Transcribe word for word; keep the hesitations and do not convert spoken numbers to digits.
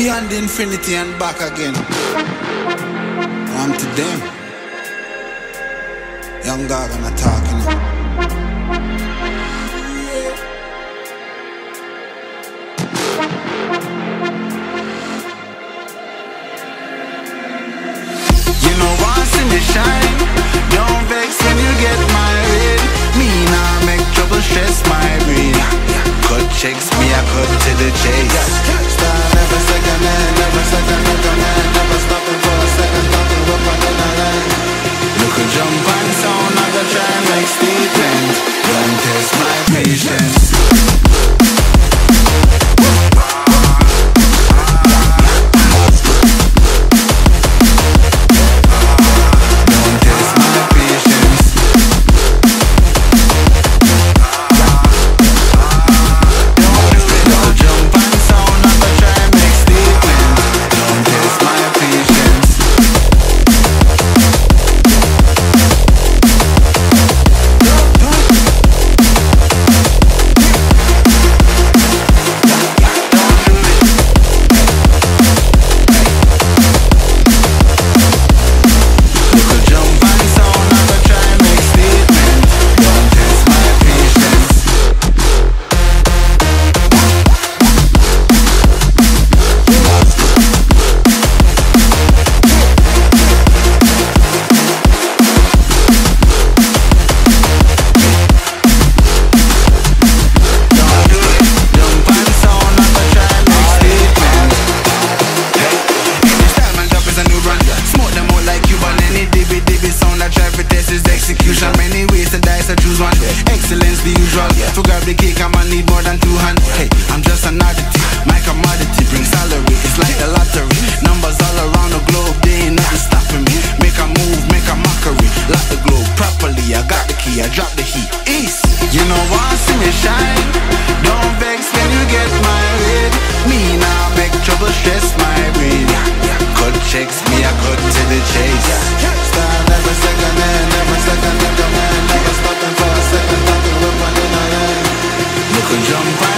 beyond infinity and back again. On to them. Young dog and a talking. You know what's in the shine. Don't vex when you get married. Me nah make trouble stress my brain. Cut checks me I cut to the chase. Start never second hand, never second hand, never stopping for a second, talking up and in a line. Look a jump and sound, I go try and make statements. Don't test my patience. Excellence the usual. To grab the cake, I'ma need more than two hands. Hey, I'm just an oddity. My commodity brings salary. It's like the lottery. Numbers all around the globe, they ain't nothing stopping me. Make a move, make a mockery. Lock the globe properly. I got the key, I drop the heat. East. You know what? See me shine. Don't vex when you get married. Me now make trouble stress my brain. Cut checks me, I cut to the chase. Start never second hand, never second hand, never stopping for a second, talking up and in a line. Look a jump